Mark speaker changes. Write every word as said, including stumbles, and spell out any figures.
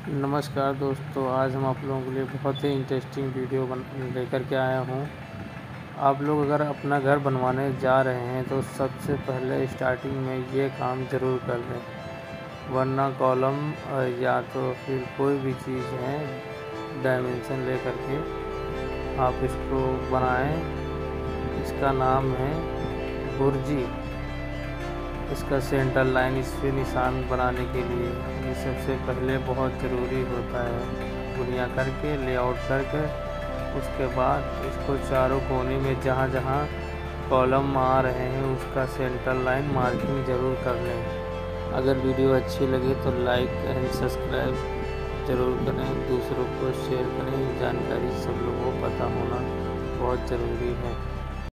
Speaker 1: नमस्कार दोस्तों, आज हम आप लोगों के लिए बहुत ही इंटरेस्टिंग वीडियो बन लेकर के आया हूँ। आप लोग अगर अपना घर बनवाने जा रहे हैं तो सबसे पहले स्टार्टिंग में ये काम ज़रूर कर लें, वरना कॉलम या तो फिर कोई भी चीज़ है डायमेंशन ले करके आप इसको बनाएं। इसका नाम है बुर्जी। इसका सेंटर लाइन इस पे निशान बनाने के लिए ये सबसे पहले बहुत ज़रूरी होता है। बुनिया करके लेआउट करके उसके बाद इसको चारों कोने में जहाँ जहाँ कॉलम आ रहे हैं उसका सेंटर लाइन मार्किंग ज़रूर कर लें। अगर वीडियो अच्छी लगे तो लाइक एंड सब्सक्राइब ज़रूर करें, दूसरों को शेयर करें। जानकारी सब लोगों को पता होना बहुत ज़रूरी है।